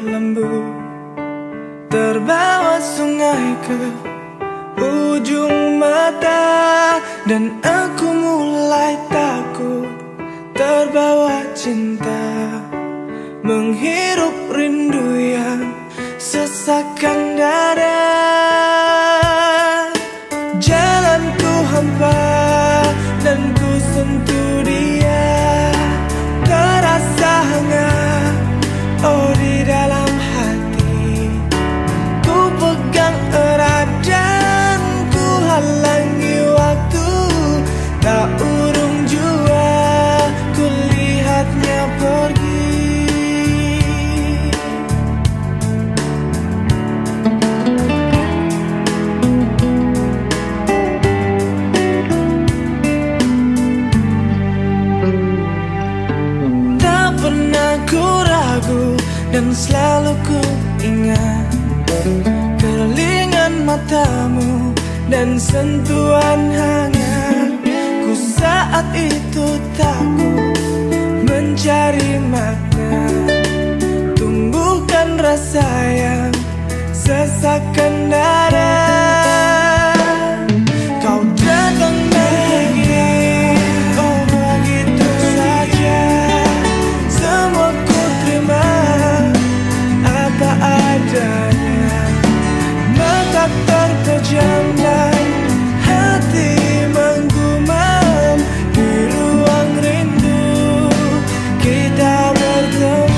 lembu, terbawa sungai ke ujung mata, dan aku mulai takut terbawa cinta, menghirup rindu yang sesakkan dada. Jalanku hampa dan ku sentuh dia, terasa hangat oh di dalam hati. Ku pegang erat dan ku halangi waktu, tak urung jua ku lihatnya pergi. Dan selalu ku ingat kerlingan matamu dan sentuhan hangat. Ku saat itu takut mencari makna, tumbuhkan rasa yang sesakkan dada. Kau datang lagi, oh begitu saja, semua ku terima apa adanya. Mata terpejam dan hati menggumam, di ruang rindu kita bertemu.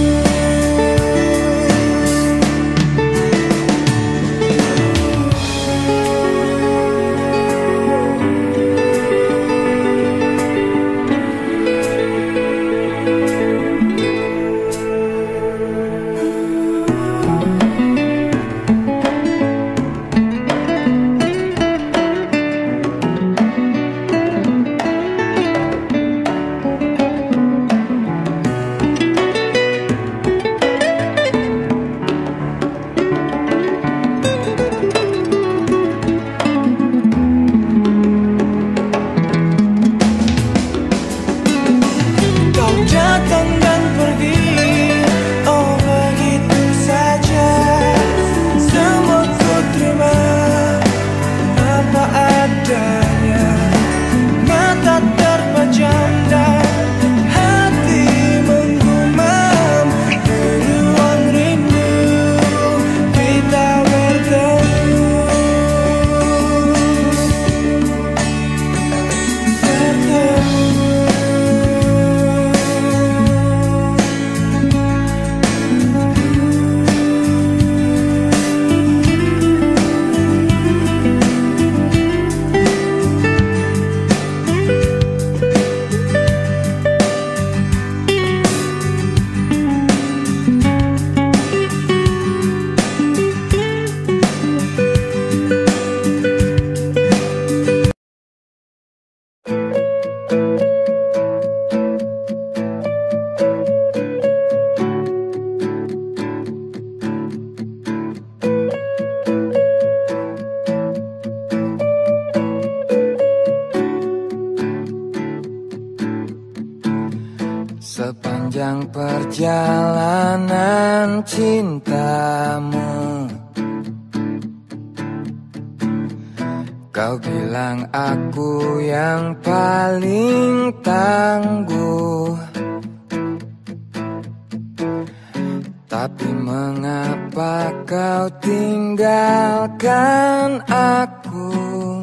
Sepanjang perjalanan cintamu, kau bilang aku yang paling tangguh. Tapi mengapa kau tinggalkan aku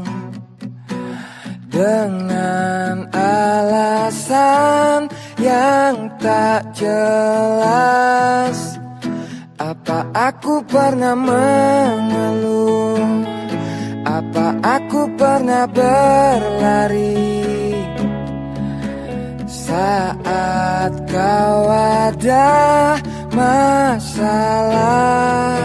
dengan alasan yang tak jelas? Apa aku pernah mengeluh? Apa aku pernah berlari saat kau ada masalah?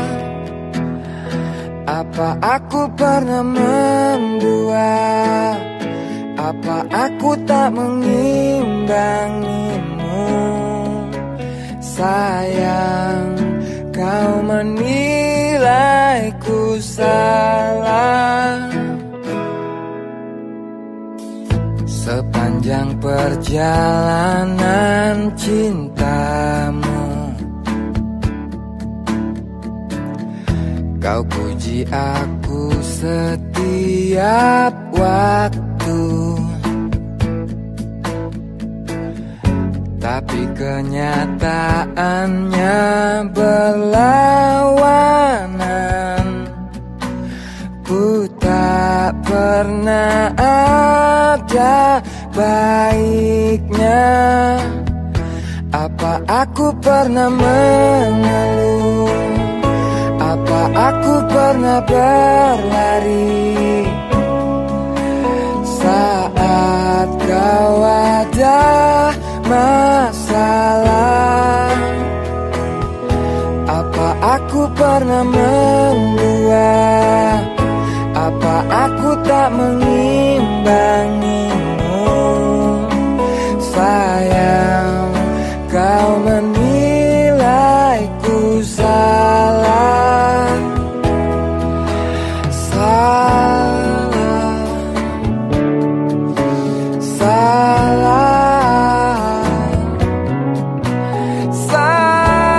Apa aku pernah mendua? Apa aku tak mengimbangimu? Sayang, kau menilaiku salah. Sepanjang perjalanan cintamu, Kau puji aku setiap waktu, tapi kenyataannya berlawanan. Ku tak pernah ada baiknya. Apa aku pernah mengeluh? Apa aku pernah berlari saat kau ada masalah? Apa aku pernah mendua? Apa aku tak mengimbangimu? Sayang, kau menilaiku salah. Salah, salah, salah.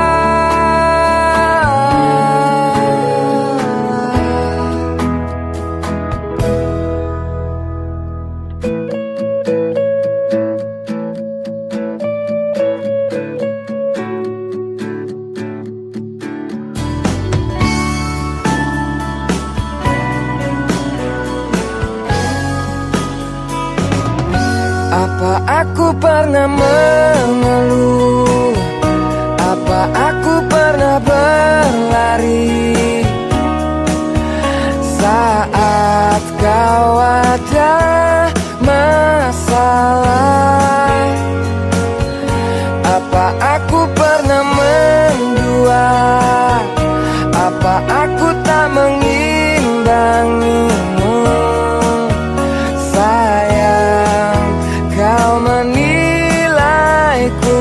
Apa aku pernah mengeluh? Apa aku pernah berlari saat kau ada masalah? Apa aku pernah mendua? Apa aku tak mengimbangimu? Sayang, kau menilaiku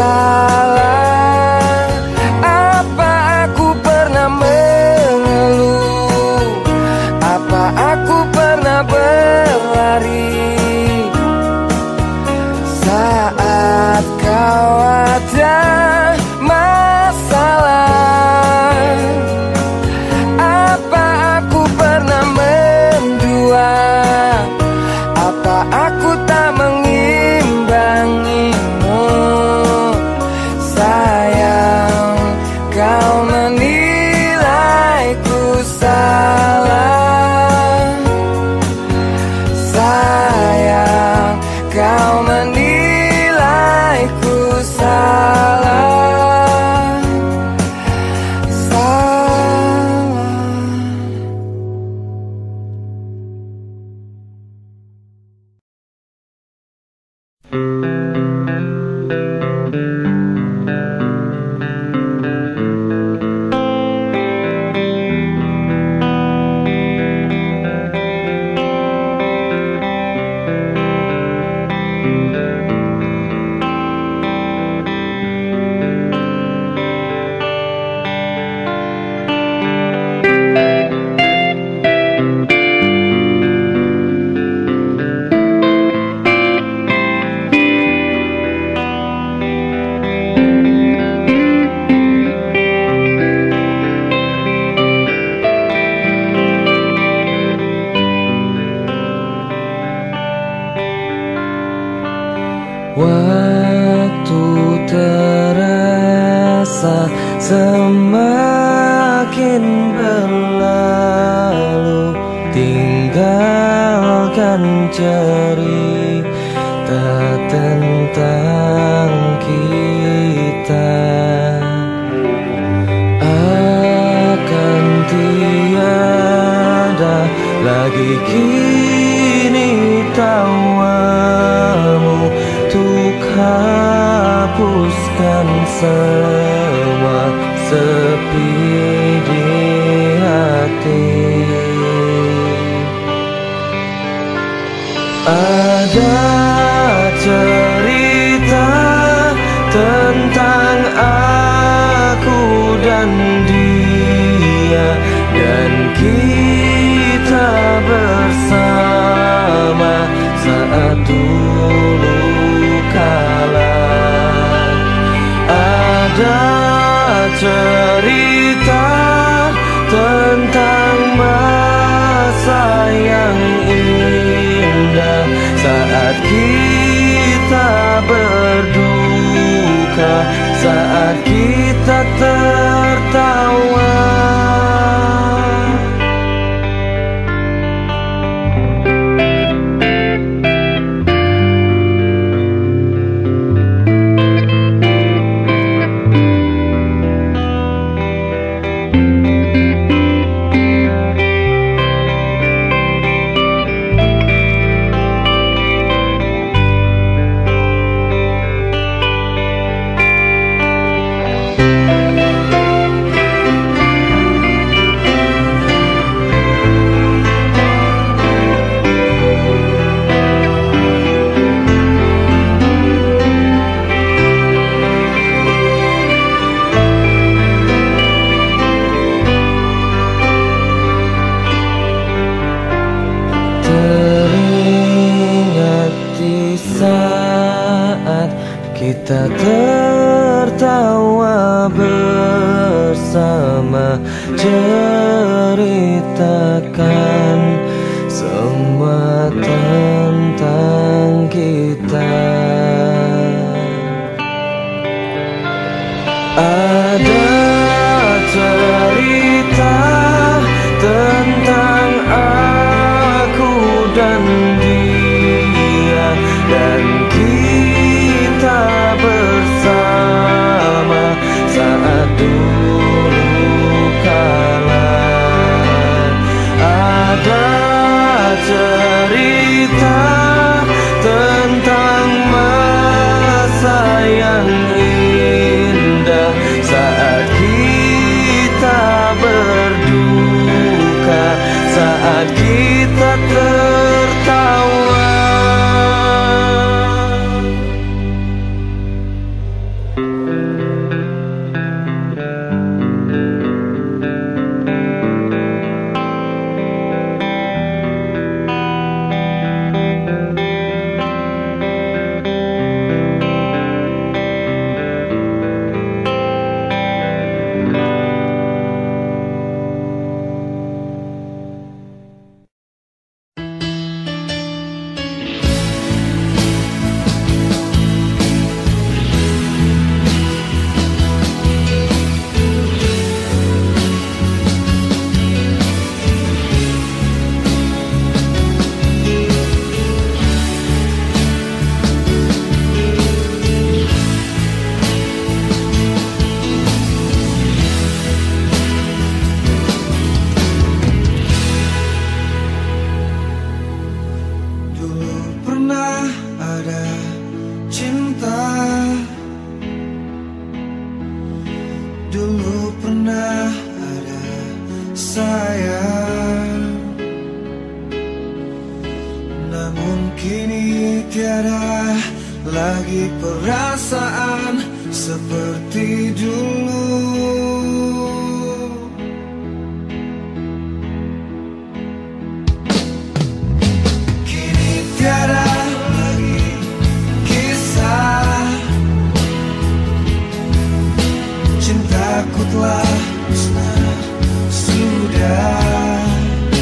salah. Apa aku pernah mengeluh? Apa aku pernah berlari saat kau ada masalah? Apa aku pernah mendua? Apa aku tak mengimbangimu? Sayang, kau menilaiku salah. Sayang, kau menilaiku salah. Salah. Waktu terasa semakin berlalu, tinggalkan cerita tentang kita. Akan tiada lagi kini tawamu untuk hapuskan semua sepi di hati. Ada cerita tentang aku dan dia, dan kita bersama saat dulu kala. Ada cerita tentang yang indah saat kita berduka, saat kita tertawa. Saat kita tertawa bersama, ceritakan semua tentang kita. Ada cerita tentang aku dan dia, dan kita bersama saat dulu kala. Ada cerita tentang masa yang indah saat kita berduka, saat kita tertawa. Dulu pernah ada sayang, namun kini tiada lagi perasaan seperti dulu. Kini tiada lagi kisah, cintaku telah musnah sudah.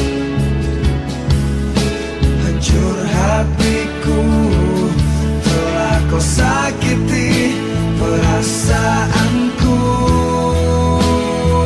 Hancur hatiku, telah kau sakiti perasaanku.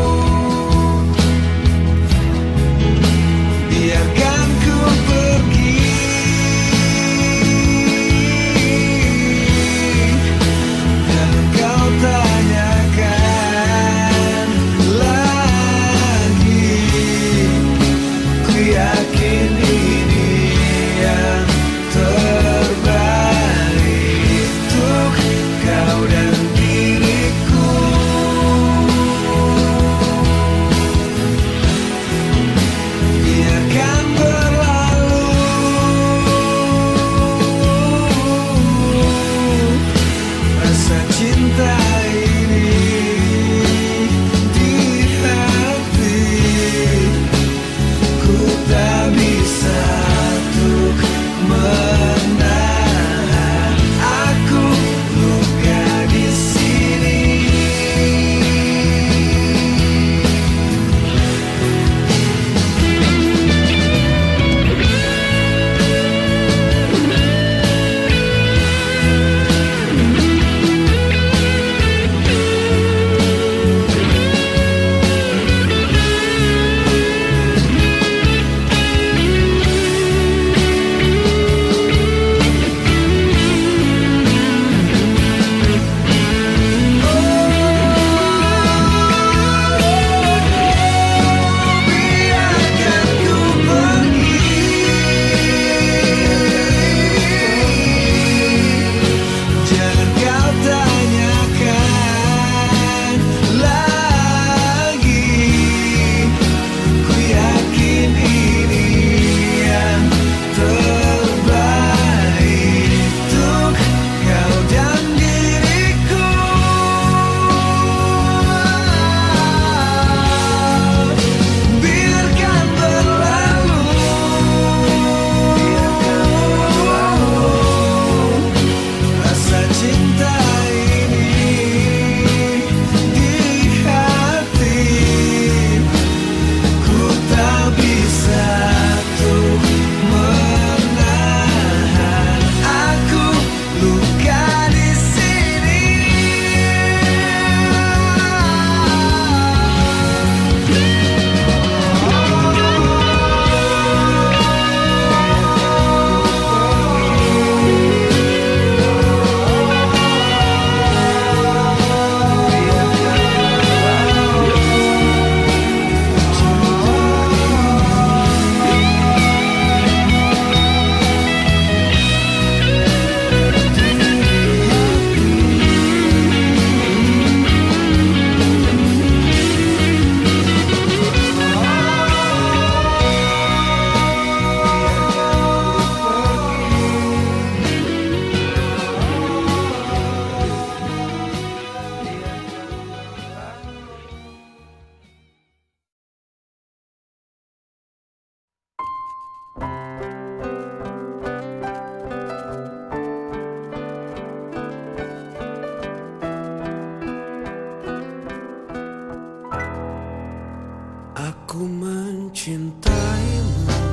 Aku mencintaimu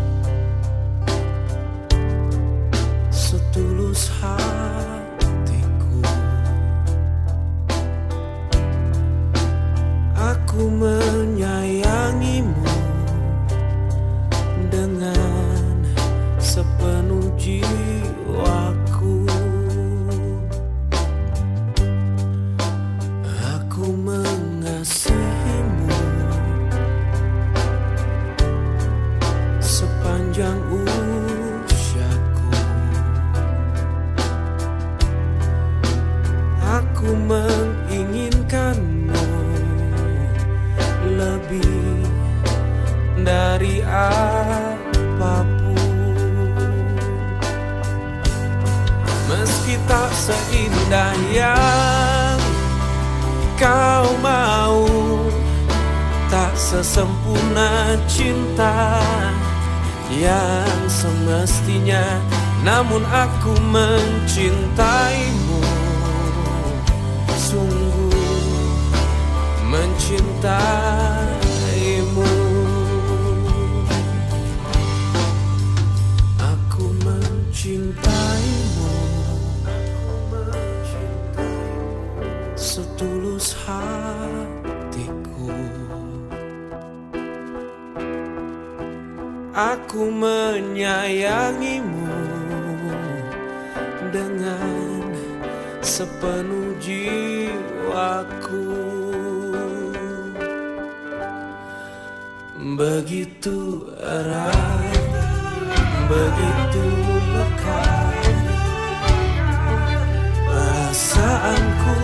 setulus hatiku. Aku menyayangimu dengan sepenuh jiwaku. Aku mengasihimu sepanjang usiaku. Aku menginginkanmu lebih dari apapun. Meski tak seindah yang kau mau, tak sesempurna cinta yang semestinya, namun aku mencintaimu, sungguh mencintaimu. Aku mencintaimu setulus hatiku. Aku menyayangimu dengan sepenuh jiwaku. Begitu erat, begitu lekat perasaanku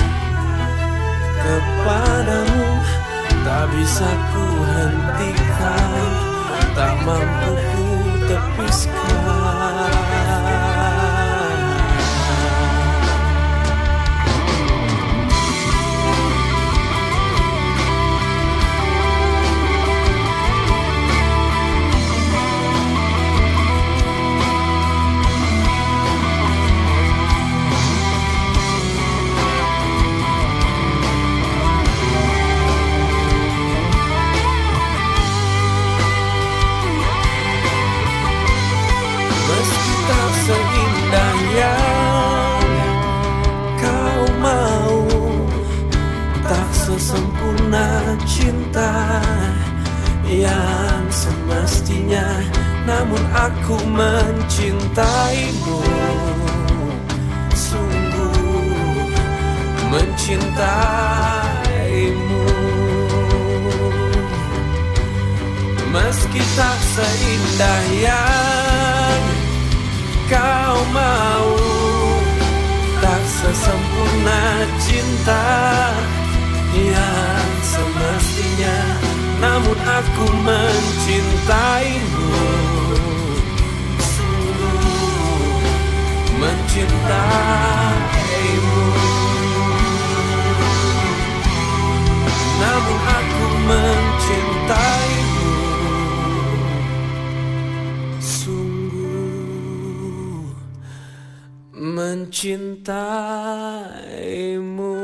kepadamu, tak bisa ku hentikan, tak mampu ku tepiskan. Seindah yang kau mau, tak sesempurna cinta yang semestinya, namun aku mencintaimu, sungguh mencintaimu. Meski tak seindah yang kau mau, tak sesempurna cinta yang semestinya, namun aku mencintaimu, sungguh mencintaimu. Namun aku mencintaimu, mencintaimu.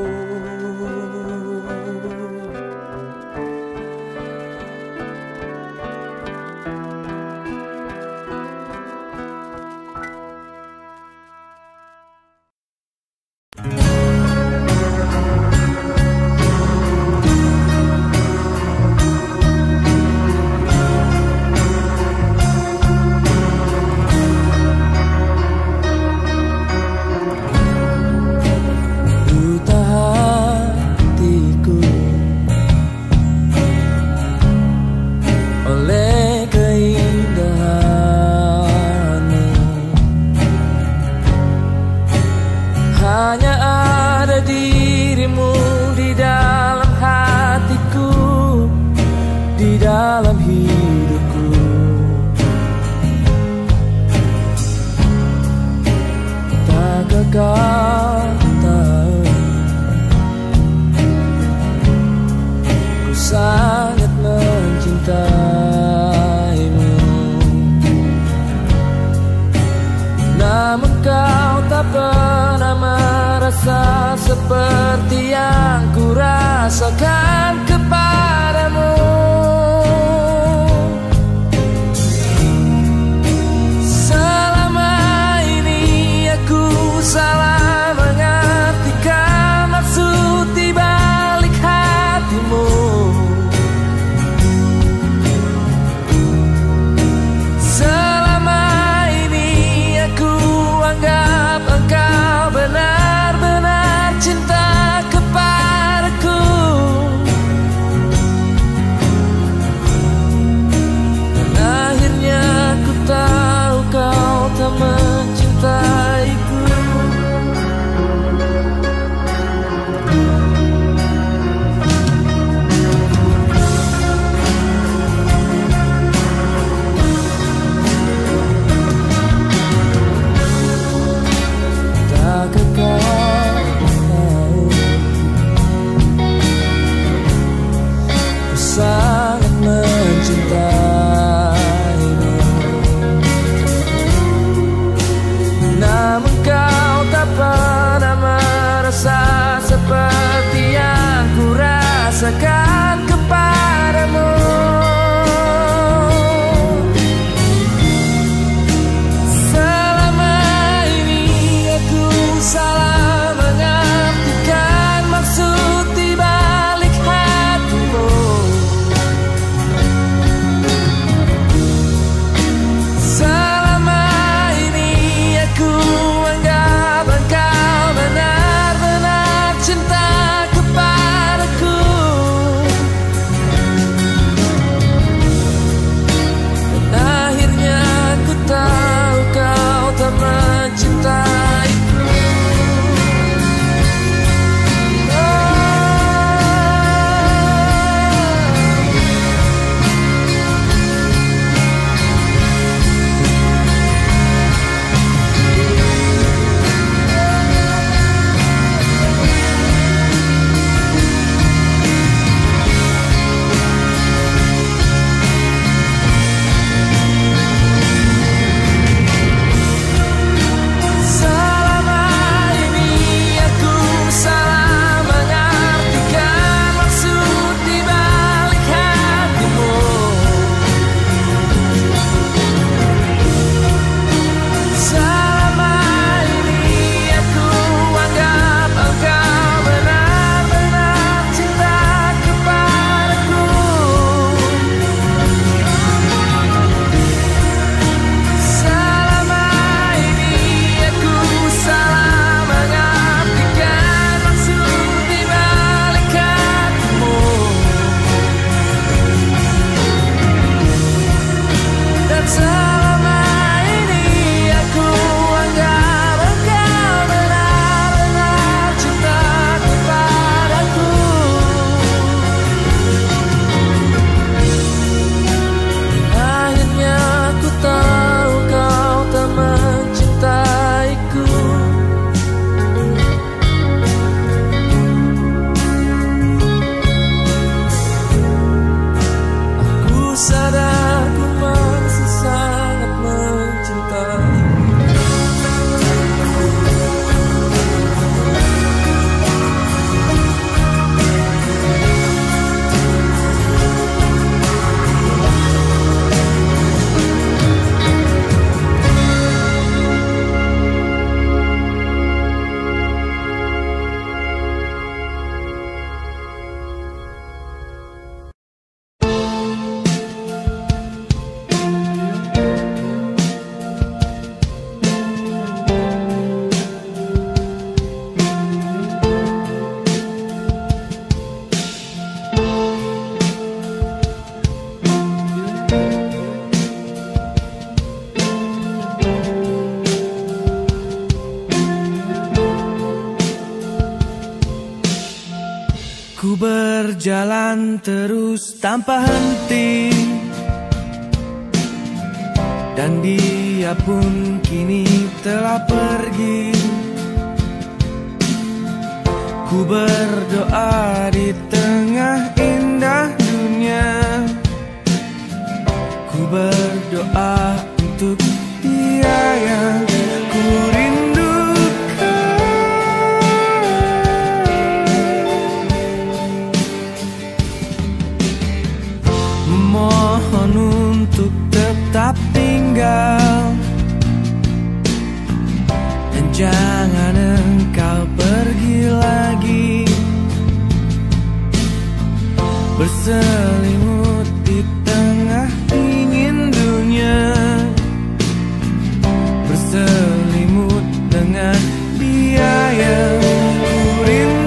Dalam hidupku, tak kau tahu, ku sangat mencintaimu. Namun kau tak pernah merasa seperti yang ku rasakan kepadamu. katakan kepadamu. Selama ini aku salah mengartikan maksud di balik hatimu. Selama ini aku anggap engkau benar-benar cinta kepadaku. Dan akhirnya ku tahu kau tak mencintaiku. Selama ini aku salah mengartikan maksud di balik hatimu. Selama ini aku anggap engkau benar-benar cinta kepadaku. Selama ini aku salah mengartikan maksud di balik hatimu. Dan selama ini aku anggap engkau benar-benar cinta kepadaku. Akhirnya aku tahu kau tak mencintaiku. Aku sadar ku masih sangat mencintaimu. Ku berjalan terus tanpa henti, dan dia pun kini telah pergi. Ku berdoa di tengah indah dunia, ku berdoa untuk dia yang ku rindukan. Mohon untuk tetap tinggal, dan jangan engkau pergi lagi, berselimut di tengah dingin dunia, berselimut dengan dia yang ku rindukan.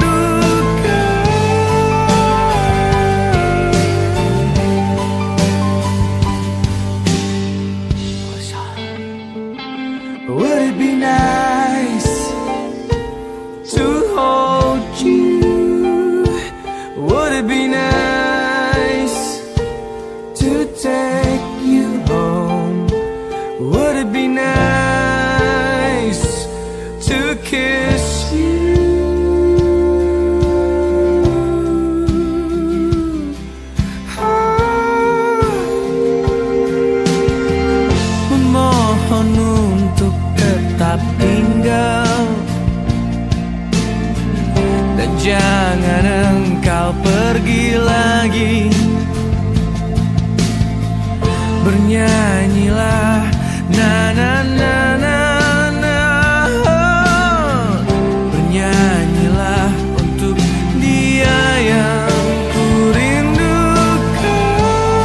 Would it be nice to hold you? Would it be nice to take you home? Would it be nice to kiss you? Memohon untuk tetap tinggal, dan jangan engkau pergi lagi. Bernyanyilah na na na na na, bernyanyilah untuk dia yang ku rindukan.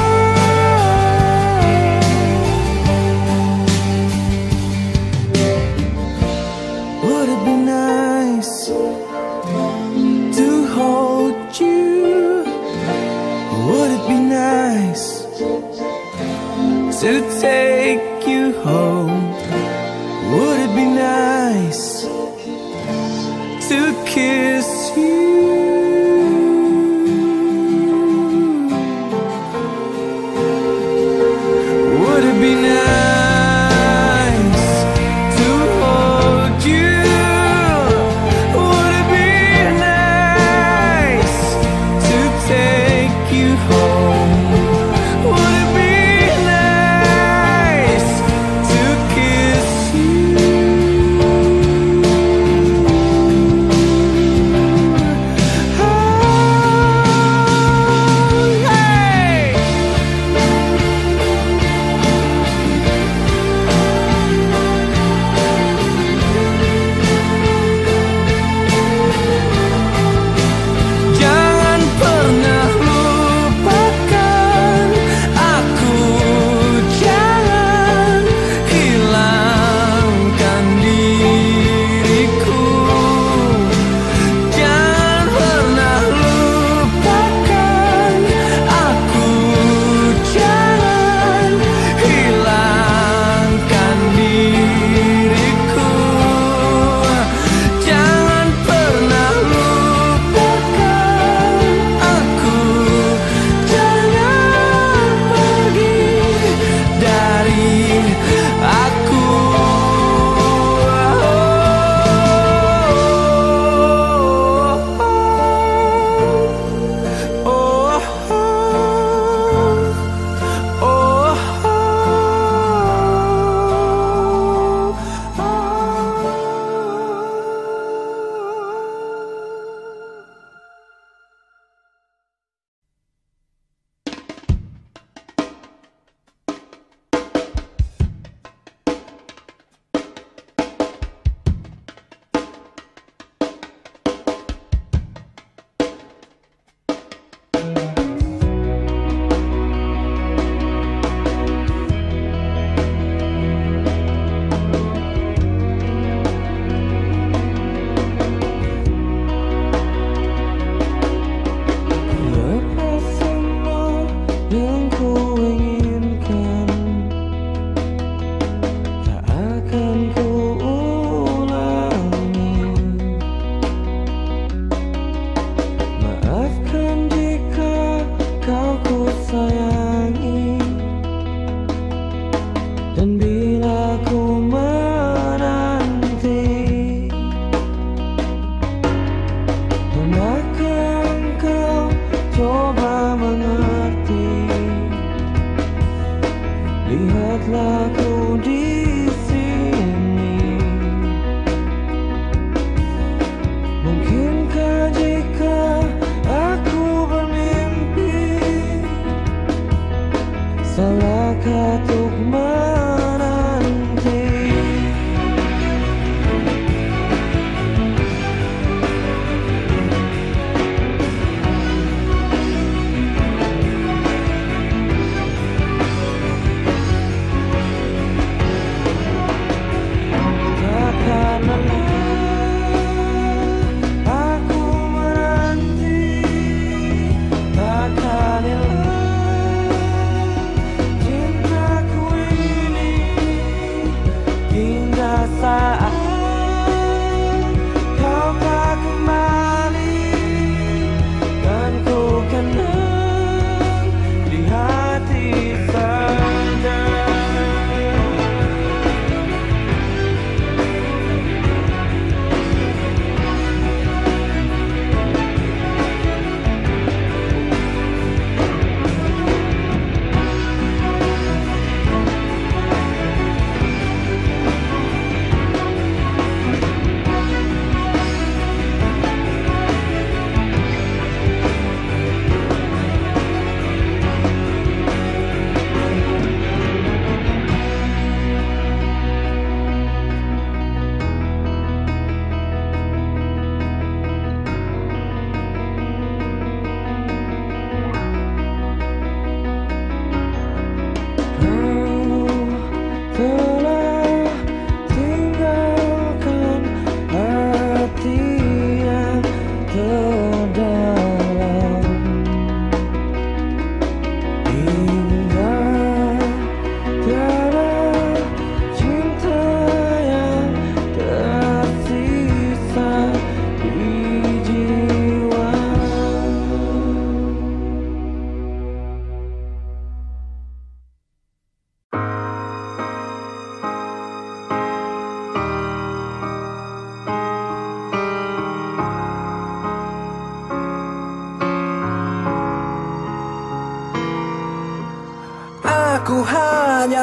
Would it be nice to hold you? Would it be nice to take you home? Would it be nice to kiss you? Would it be nice to hold you? Would it be nice to take you home? Would it be nice to kiss you?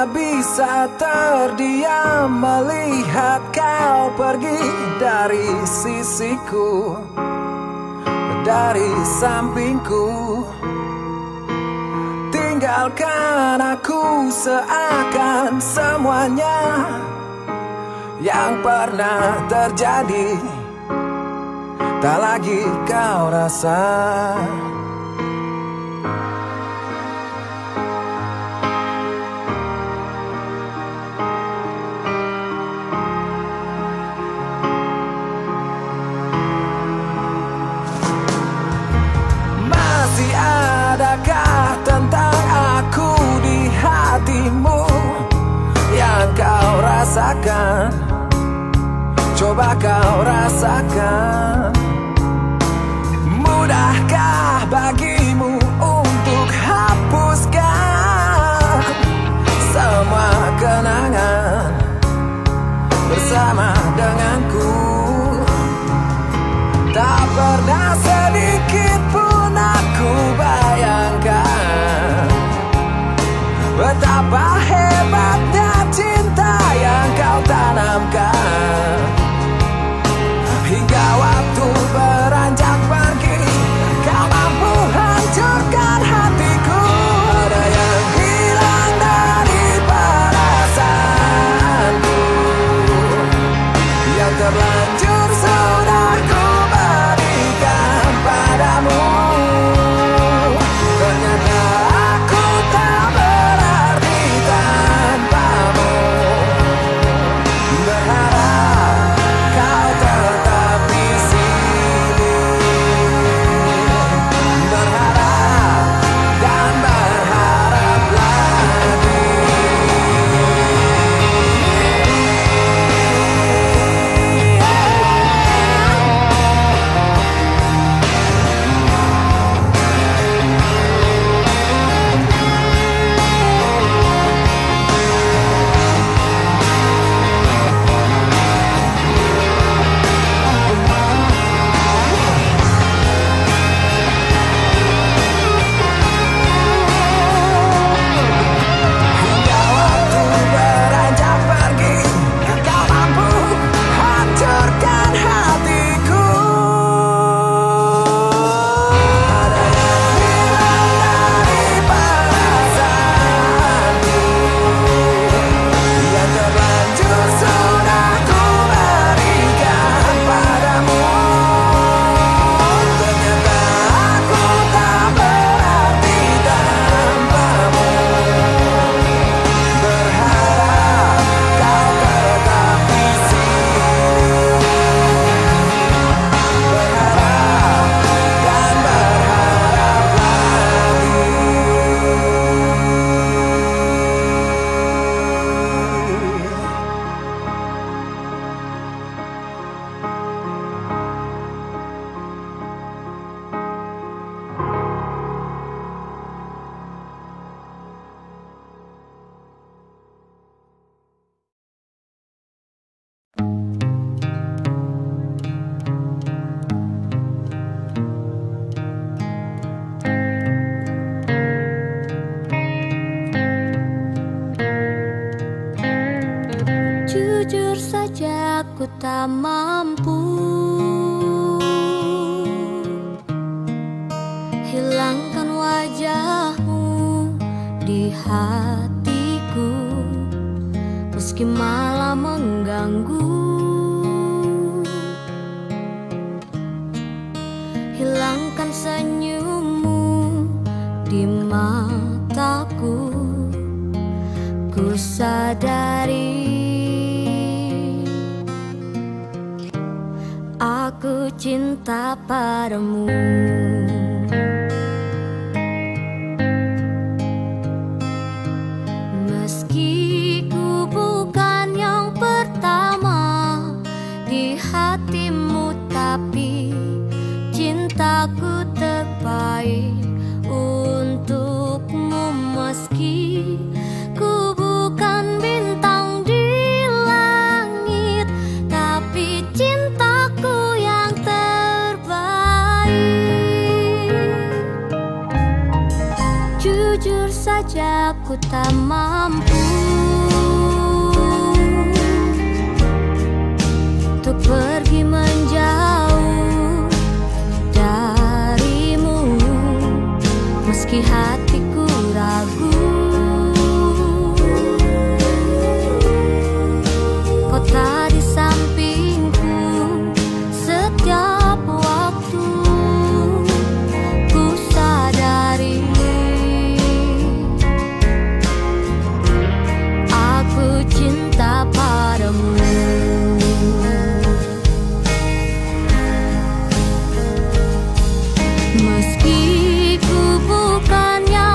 tak bisa terdiam melihat kau pergi dari sisiku, dari sampingku. Tinggalkan aku seakan semuanya yang pernah terjadi tak lagi kau rasa. Masih adakah tentang aku di hatimu yang kau rasakan? Coba kau rasakan. Mudahkah bagimu untuk hapuskan semua kenangan bersama denganku? Tak pernah sedikit pun aku bayangkan betapa hebatnya cinta yang kau tanamkan. Hingga waktu beranjak pergi, kau mampu hancurkan hatiku. Ada yang hilang dari perasaanku, yang terlanjur sudah ku berikan padamu. Ternyata aku tak berarti tanpamu. Berharap kau tetap di sini, berharap dan berharap lagi. Hingga waktu beranjak pergi, kau mampu hancurkan hatiku. Ada yang hilang dari perasaanku, yang terlanjur sudah ku berikan padamu. Ternyata aku tak berarti tanpamu. Berharap kau tetap di sini, berharap dan berharap lagi. Jujur saja aku tak mampu hilangkan wajahmu di hatiku, meski malah mengganggu. Hilangkan senyummu di mataku, ku sadari aku cinta padamu. Meski ku bukan yang pertama di hatimu, tapi cintaku terbaik untukmu. Meski ku bukan bintang di langit, tapi cintaku yang terbaik. saja ku tak mampu untuk pergi menjauh darimu, meski hatiku ragu. Kau tak di sampingku setiap waktu. Ku sadari aku cinta padamu. Meski ku bukan yang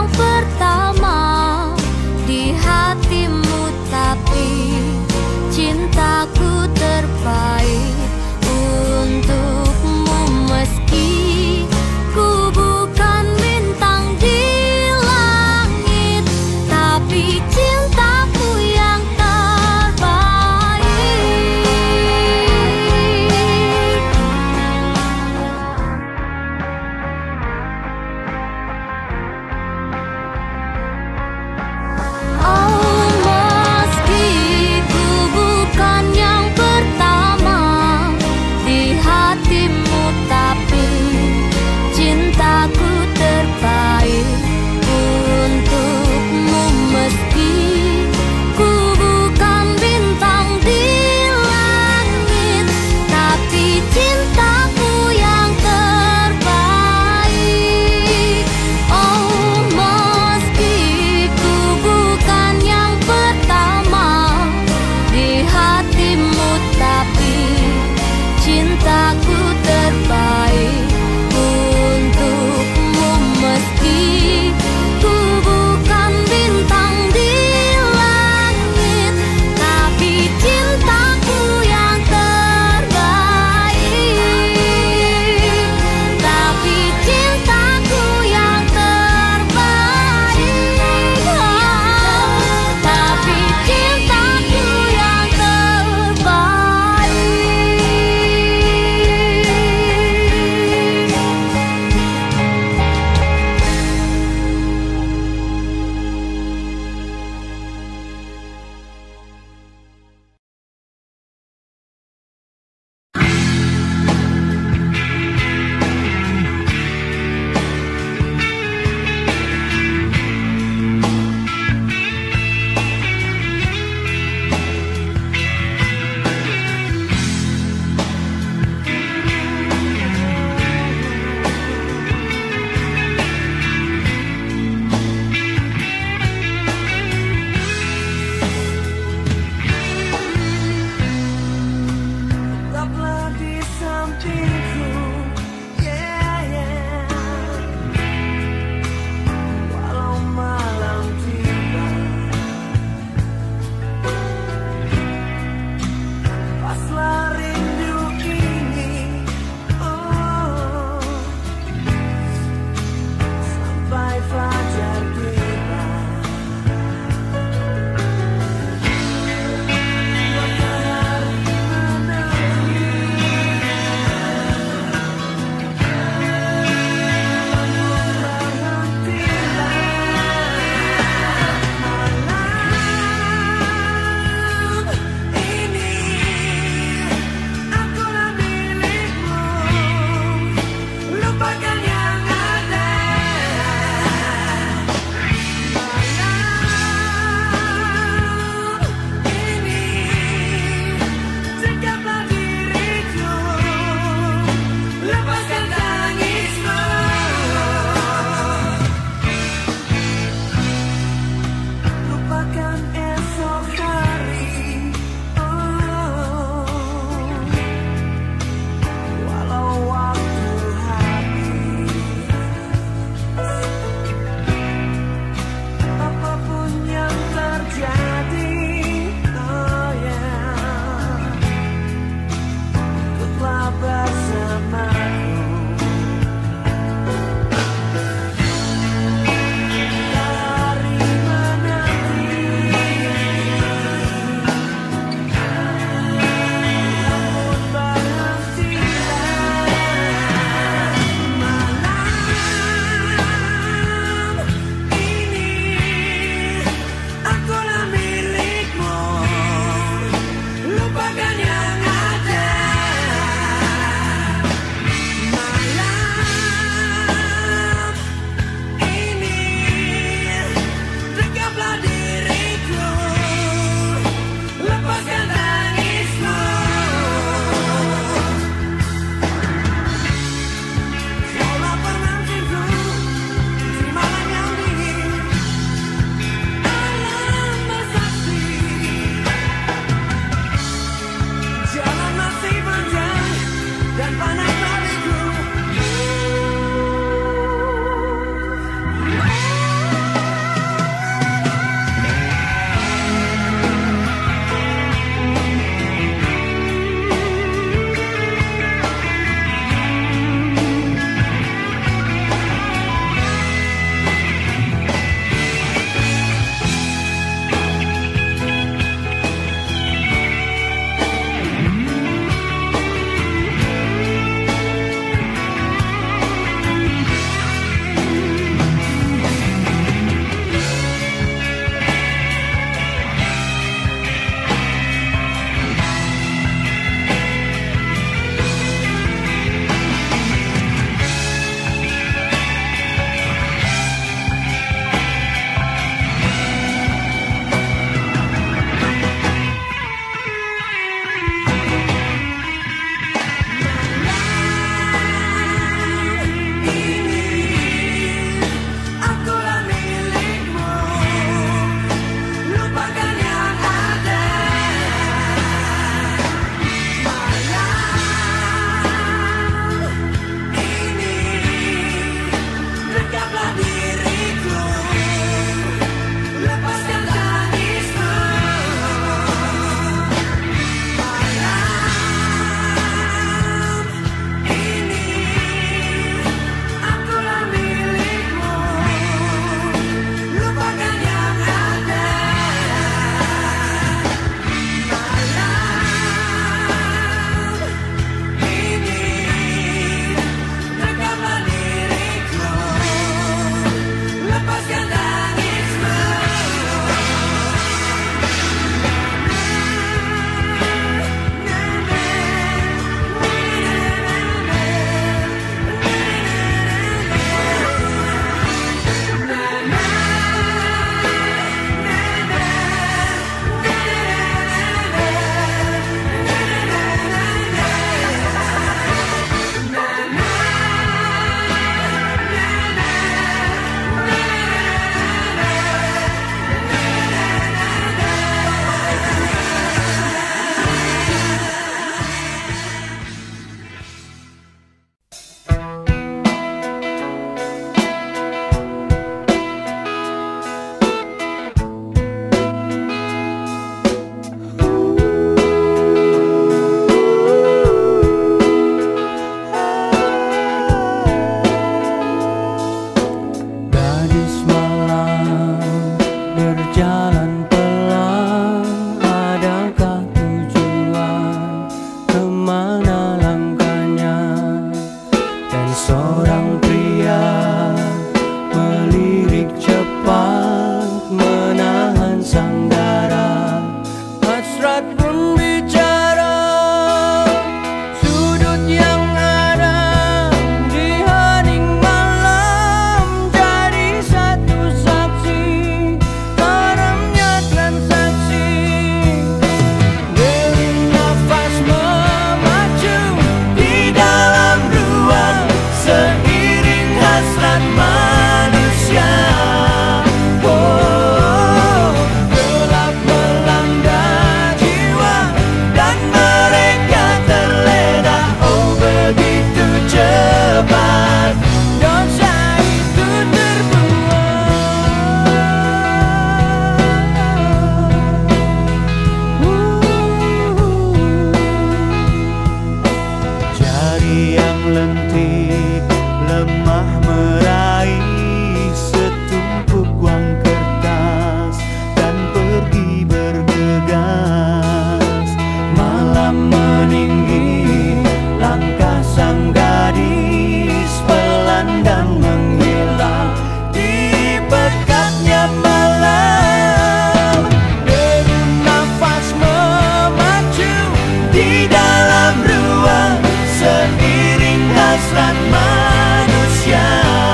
cantik, lemah meraih setumpuk uang kertas dan pergi bergegas. Malam meninggi, langkah sang gadis pelan dan menghilang di pekatnya malam. Deru nafas memacu di dalam ruang seiring hasrat manusia.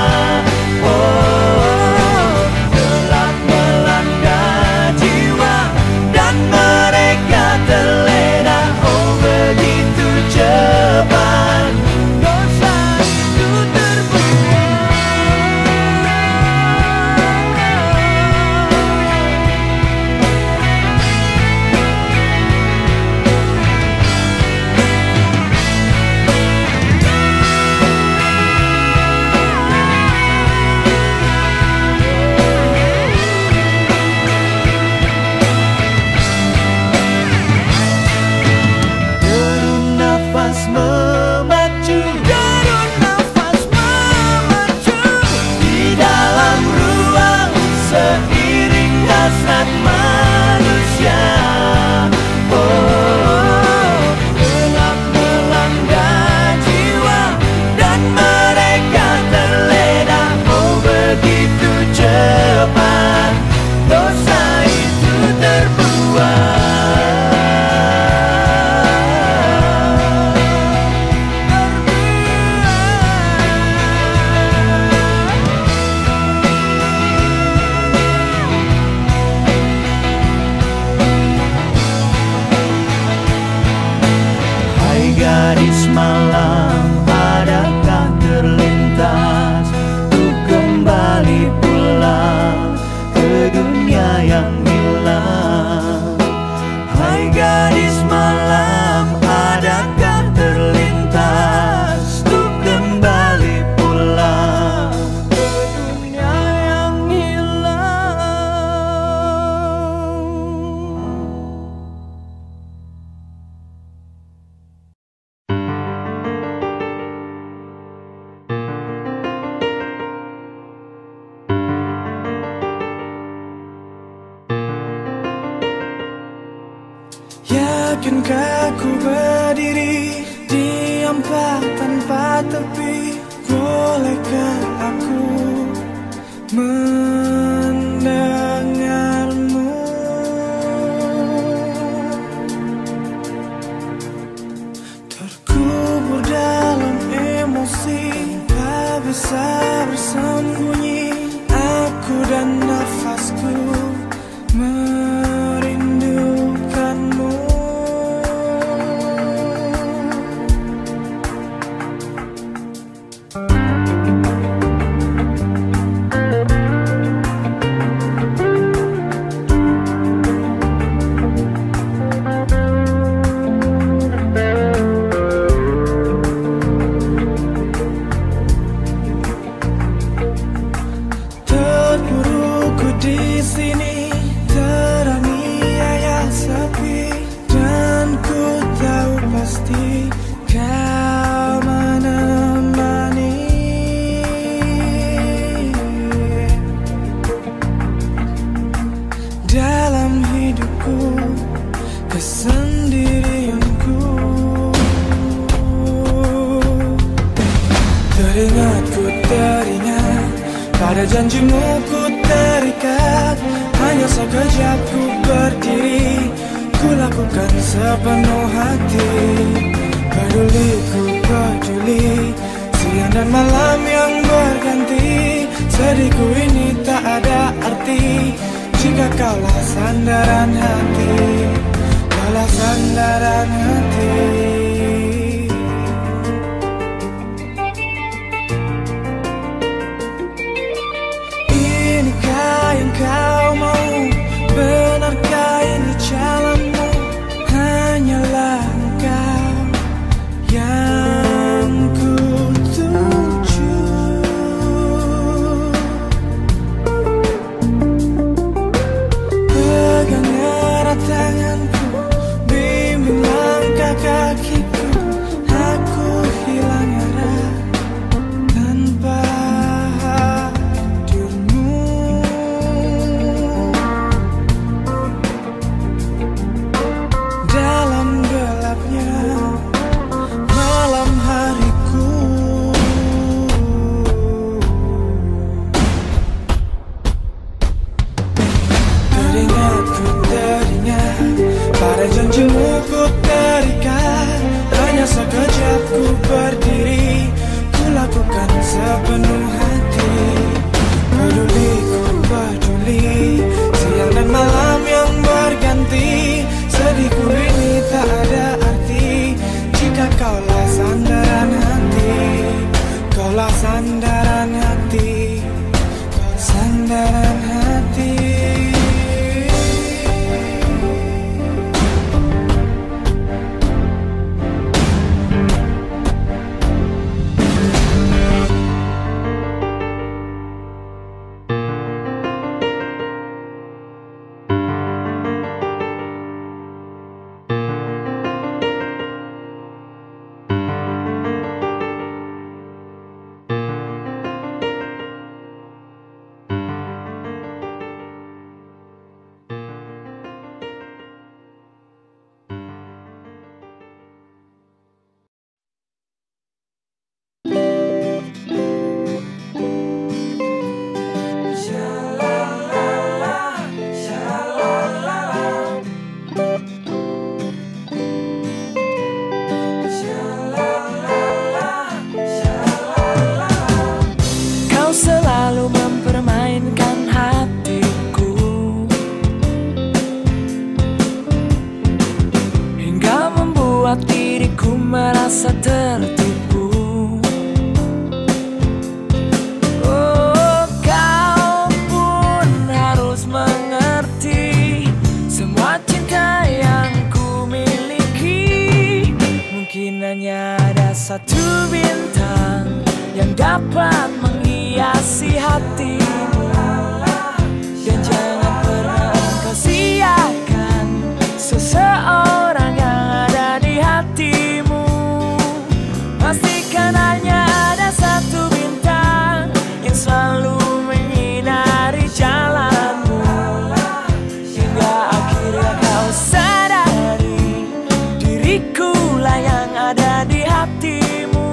Oh, gelap melanda jiwa dan mereka terlena. Oh, begitu cepat dosa itu terbuang. Deru nafas memacu, deru nafas memacu di dalam ruang seiring hasrat manusia. Oh, gelap melanda jiwa dan mereka terlena. Oh, begitu cepat dosa itu terbuang. Hai gadis malam, adakah terlintas untuk kembali pulang ke dunia yang hilang? Hai gadis malam, adakah terlintas untuk kembali pulang ke dunia yang hilang? Yakinkah ku berdiri diam tanpa tepi? Bolehkah aku mendengarmu? Terkubur dalam emosi, tak bisa bersembunyi. Aku dan nafasku merindukanmu. Terpuruku di sini, teraniaya sepi, dan ku tahu pasti kau menemani. Dalam hidupku, kesendirianku, teringat pada janjimu ku terikat. Hanya sekejap ku berdiri, ku lakukan sepenuh hati. Peduli ku peduli, siang dan malam yang berganti. Sedihku ini tak ada arti jika kaulah sandaran hati, kaulah sandaran hati. Inikah yang kau mau? Benarkah ini jalanmu? Hanyalah engkau yang ku tuju. Pegang erat tanganku, bimbing langkah kaki. sandaran hati, sandaran hati. merasa tertipu. Oh, kau pun harus mengerti, semua cinta yang ku miliki mungkin hanya ada satu bintang yang dapat menghiasi hatimu. Dan jangan pernah engkau siakan seseorang yang ada di hatimu. Pastikan hanya ada satu bintang yang selalu menyinari jalanmu, hingga akhirnya kau sadari dirikulah yang ada di hatimu.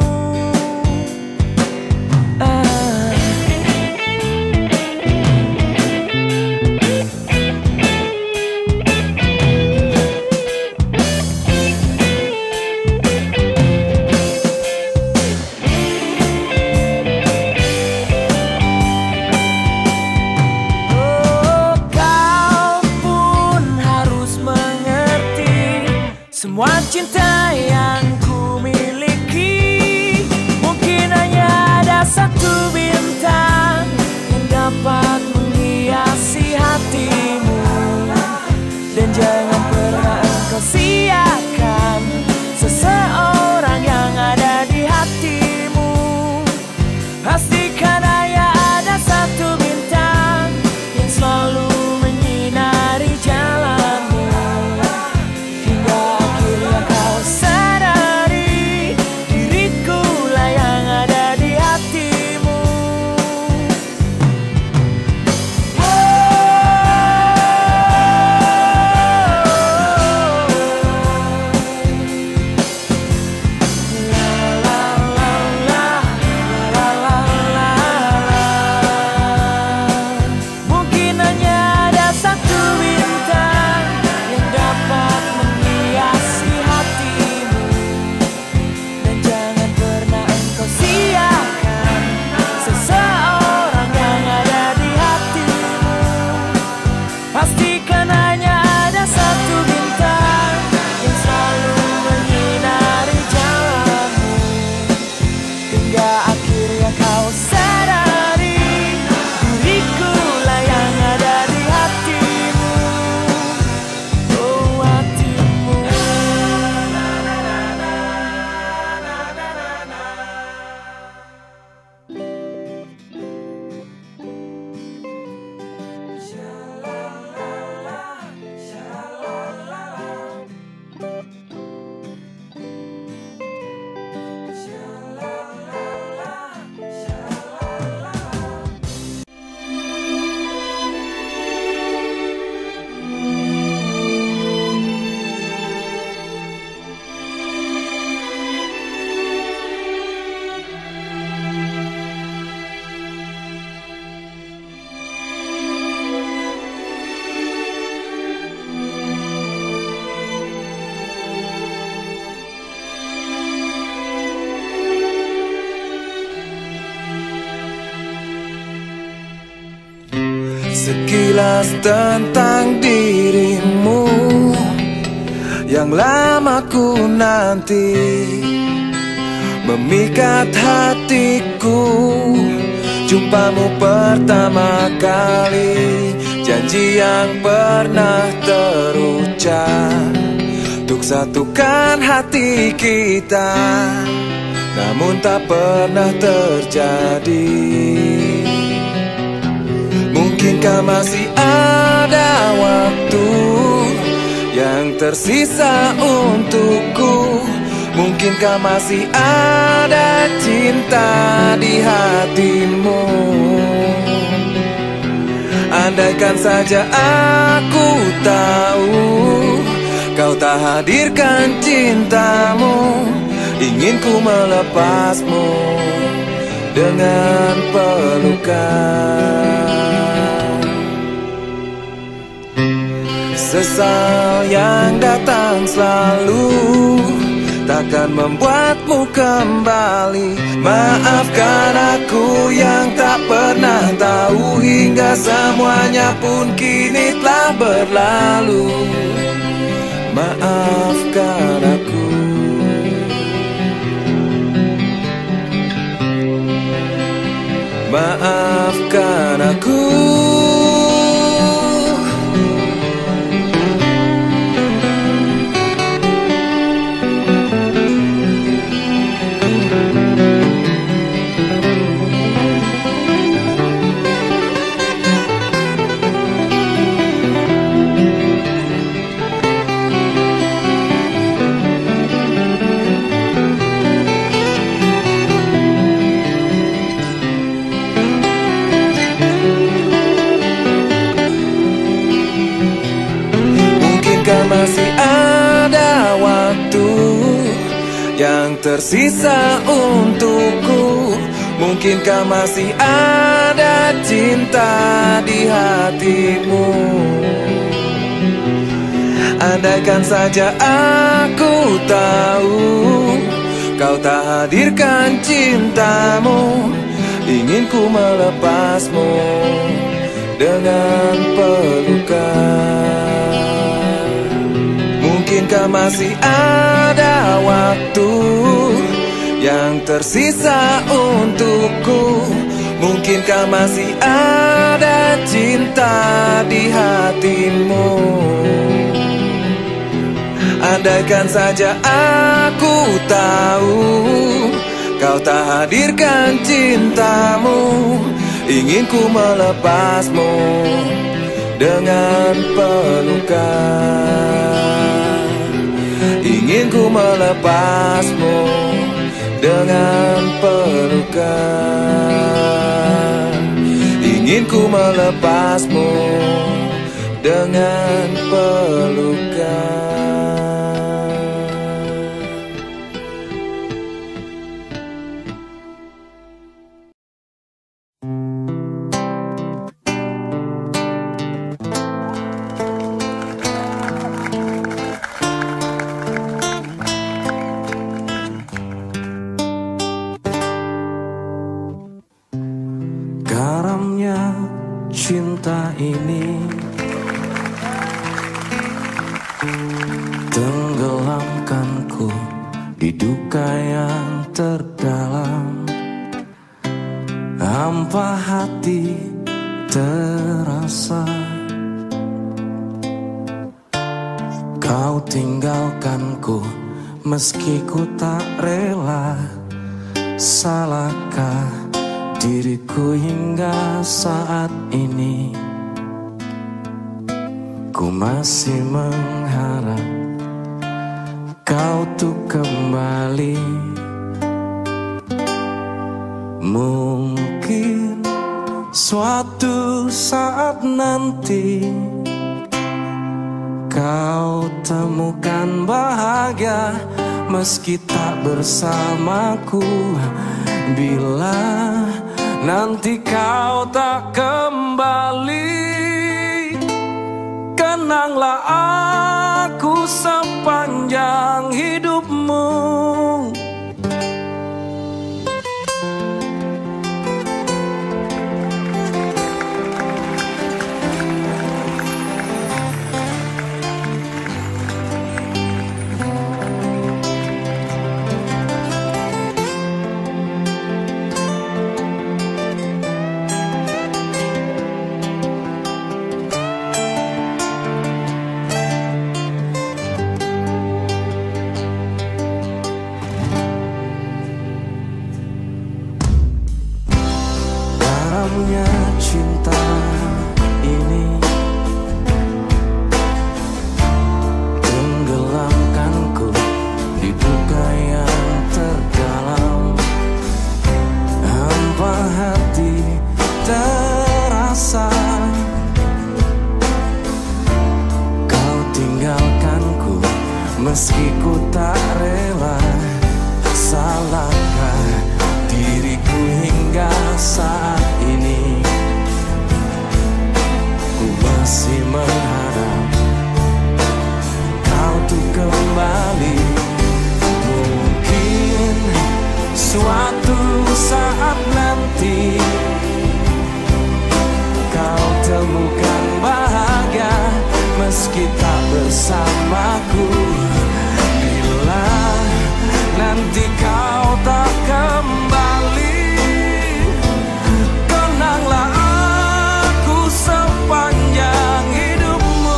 Semua cinta yang ku miliki mungkin hanya ada satu bintang yang dapat menghiasi hatimu. Dan jangan pernah engkau siakan seseorang yang ada di hatimu. Pastikan hanya ada satu bintang yang selalu menyinari jalanmu, hingga akhirnya kau sadari dirikulah yang ada di hatimu. Mungkin hanya ada satu bintang yang dapat menghiasi hatimu. Dan jangan pernah engkau siakan seseorang yang ada di hatimu. Pastikan hanya ada satu bintang yang selalu menyinari jalanmu, hingga akhirnya kau sadari dirikulah yang ada di hatimu. Oh, hatimu. Sekilas tentang dirimu yang lama ku nanti, memikat hatiku jumpamu pertama kali, janji yang pernah terucap untuk satukan hati kita, namun tak pernah terjadi. Mungkinkah masih ada waktu yang tersisa untukku? Mungkinkah masih ada cinta di hatimu? Andaikan saja aku tahu kau tak hadirkan cintamu, ingin ku melepasmu dengan pelukan. Sesal yang datang selalu takkan membuatmu kembali. Maafkan aku yang tak pernah tahu, hingga semuanya pun kini telah berlalu. Maafkan aku. Maafkan aku. Masih ada waktu yang tersisa untukku. Mungkinkah masih ada cinta di hatimu? Andaikan saja aku tahu kau tak hadirkan cintamu, ingin ku melepasmu dengan pelukan. Mungkinkah masih ada waktu yang tersisa untukku? Mungkinkah masih ada cinta di hatimu? Andaikan saja aku tahu kau tak hadirkan cintamu, ingin ku melepasmu dengan pelukan. Ingin ku melepasmu dengan pelukan. Ingin ku melepasmu dengan pelukan. Cinta ini tenggelamkanku di duka yang terdalam. Hampa hati terasa, kau tinggalkanku meski ku tak rela. Salahkah diriku hingga saat ini? Ku masih mengharap kau tuh kembali. Mungkin suatu saat nanti kau temukan bahagia meski tak bersamaku. Bila nanti kau tak kembali, kenanglah aku sepanjang hidupmu. dalamnya cinta ini, tenggelamkanku di duka yang terdalam. Hampa hati terasa, kau tinggalkanku meski ku tak rela. Salahkah diriku hingga saat ini? Ku masih mengharap kau tuh kembali. Mungkin suatu saat nanti kau temukan bahagia meski tak bersamaku. Bila nanti kau tak kembali, kenanglah aku sepanjang hidupmu.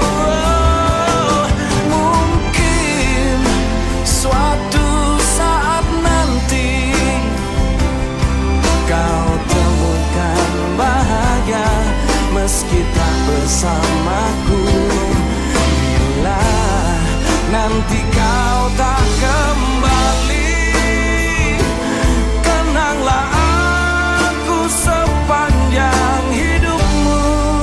Mungkin suatu saat nanti kau temukan bahagia meski tak bersamaku. Bila nanti kau tak kembali, kenanglah aku sepanjang hidupmu.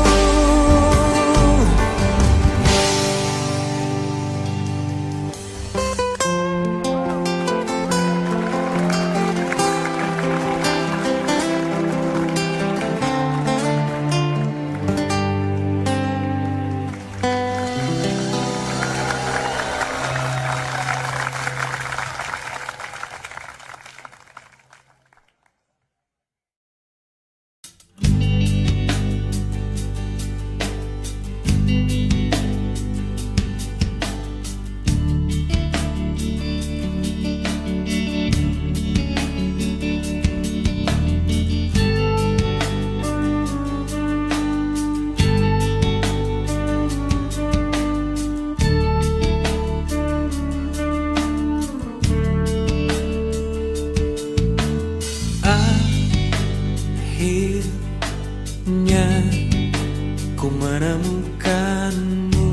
Akhirnya ku menemukanmu.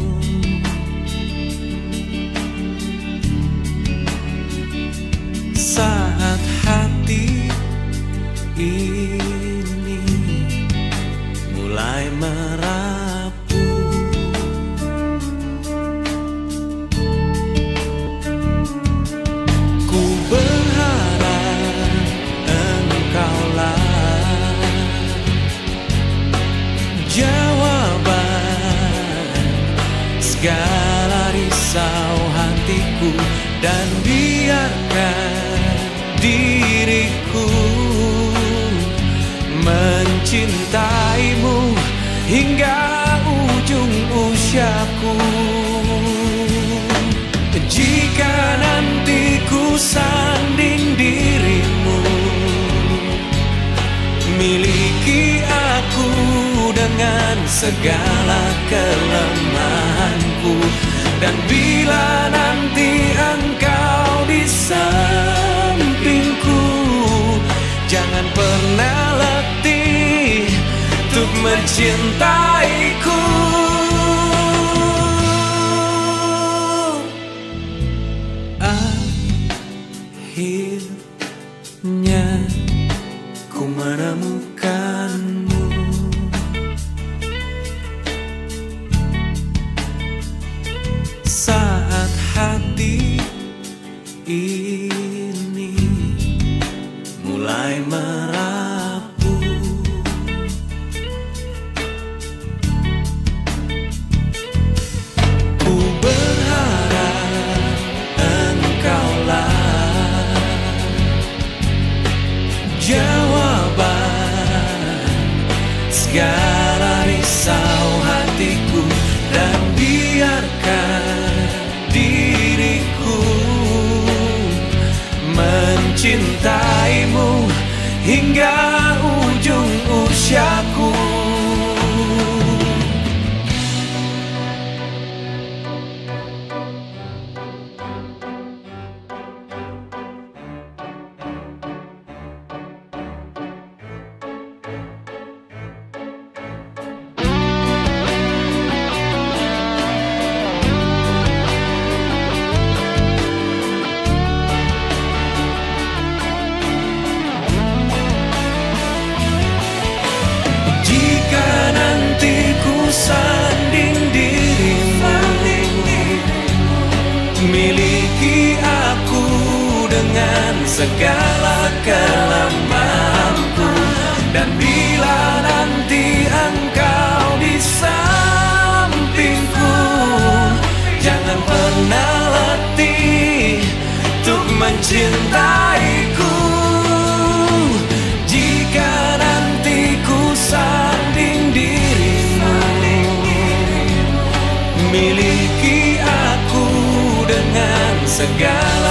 Saat hati ini mulai merapuh, ku berharap engkaulah jawaban segala risau hatiku, dan biarkan diriku mencintaimu hingga ujung usiaku. Jika nanti ku sanding dirimu, miliki aku dengan segala kelemahanku. Dan bila nanti engkau di sampingku, jangan pernah letih untuk mencintaiku. Akhirnya ku menemukanmu. Saat hati ini mulai merapuh, ku berharap engkaulah jawaban segala risau hatiku, dan biarkan diriku mencintaimu hingga ujung usiaku. dengan segala kelemahanku. Dan bila nanti engkau di sampingku, jangan pernah letih untuk mencintaiku. Jika nanti ku sanding dirimu, miliki aku dengan segala